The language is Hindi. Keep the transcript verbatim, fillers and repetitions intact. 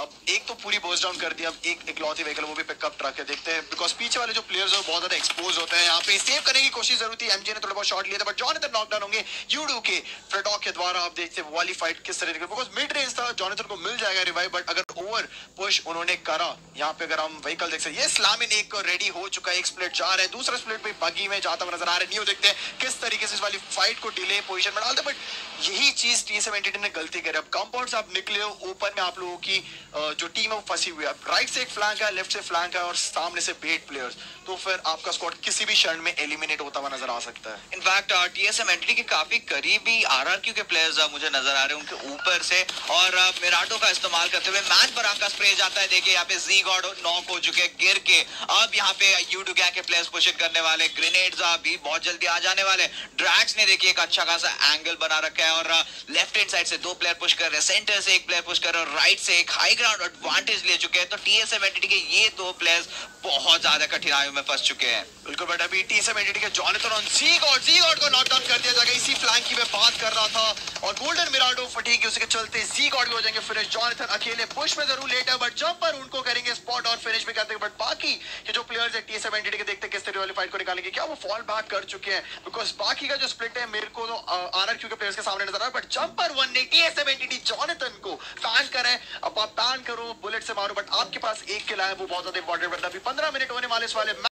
अब एक तो पूरी बर्स्ट डाउन कर दिया, अब एक इकलौती व्हीकल वो भी पिकअप ट्रक है। देखते हैं बिकॉज पीछे वाले जो प्लेयर्स है बहुत ज्यादा एक्सपोज होते हैं। यहाँ पे सेव करने की कोशिश जरूर थी, एमजे ने थोड़ा बहुत शॉट लिया था बट जॉनथन नॉकडाउन होंगे यूडू के फ्रेडॉक के द्वारा। आप देखते हैं वाली फाइट किस तरह की, बिकॉज मिड रेंज था, जॉनथन को मिल जाएगा रिवाइव बट अगर ओवर पुश उन्होंने करा। यहाँ पे अगर हम व्हीकल देख सकते हैं, ये स्लामिन एक रेडी हो चुका है, एक स्प्लिट जा रहा है, दूसरा स्प्लिट पे बगी में जाता हुआ नजर आ रहा है। न्यू देखते हैं किस तरीके से इस वाली फाइट को डिले पोजीशन में डालते, बट यही चीज टी सेवेंटी ने गलती करी। अब कंपाउंड से आप निकले हो, ओपन में आप लोगों की जो टीम है वो फंसी हुई है। अब राइट से एक फ्लैंक है, लेफ्ट से फ्लैंक है और सामने से बेट प्लेयर्स, तो फिर आपका स्क्वाड किसी भी क्षण में एलिमिनेट होता हुआ नजर आ सकता है। इनफैक्ट टीएसएम एंटिटी के काफी करीबी आरआरक्यू के प्लेयर्स मुझे नजर आ रहे हैं उनके ऊपर से, और मिराटो का इस्तेमाल करते हुए मैच बरांग का स्प्रे जाता है। देखिए यहाँ पे जी गॉड नॉक हो चुके हैं गिर के। अब यहाँ पे यूडू गैंग के प्लेयर्स पुश करने वाले, ग्रेनेड्स भी बहुत जल्दी आ जाने वाले। ड्रैग्स ने देखिए एक अच्छा खासा एंगल बना रखा है और लेफ्ट हैंड साइड से दो प्लेयर पुश कर रहे हैं, सेंटर से एक प्लेयर पुश कर रहे हैं और राइट से एक हाई ग्राउंड एडवांटेज ले चुके हैं। तो टीएसएम एंटिटी के ये दो प्लेयर्स बहुत ज्यादा कठिनाइयों में फंस चुके हैं। बिल्कुल बेटा, अभी टीएसएम एंटिटी के जॉनथन और जी गॉड जी गॉड को नॉकडाउन कर दिया जाएगा। इसी फ्लैंक की मैं बात कर रहा था और गोल्डन मिराडो फटीक उसके चलते जी गॉड भी हो जाएंगे फिनिश। जॉनथन अकेले पुश में जरूर लेट है बट जंप पर उनको करेंगे स्पॉट और फिनिश भी करते हैं। बट बाकी ये जो प्लेयर्स है टीएसएम एंटिटी के, देखते किस तरह वाली फाइट को निकालेंगे, क्या वो फॉल बैक कर चुके हैं? बिकॉज बाकी का जो स्प्लिट है मेरे को तो आरआरक्यू के प्लेयर्स के सामने नजर आ रहा है, बट जंपर वन ने टीएसएम एंटिटी जॉनथन को फैन करे। अब आप पैन करो, बुलेट से मारो, बट आपके पास एक किला है, वो बहुत ज्यादा इंपॉर्टेंट बनता है। अभी पंद्रह मिनट होने वाले इस वाले